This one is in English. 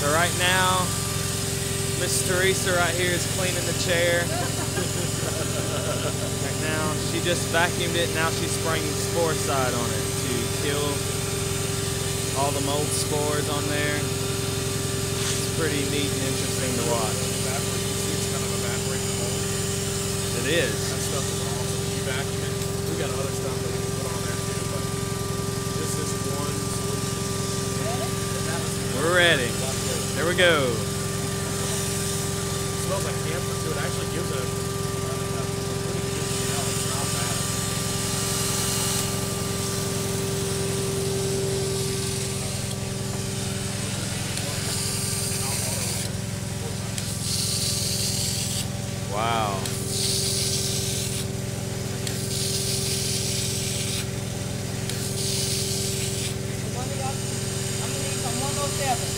So right now, Miss Teresa right here is cleaning the chair. Right now, she just vacuumed it. Now she's spraying Sporicide on it to kill all the mold spores on there. It's pretty neat and interesting to watch. It's kind of evaporating the mold. It is. That stuff is awesome. You vacuum it. We got other stuff that we can put on there too, but just this one solution. We're ready. There we go. It smells like camphor too. It actually gives a pretty good smell. It's not bad. Wow. I'm gonna need some 107.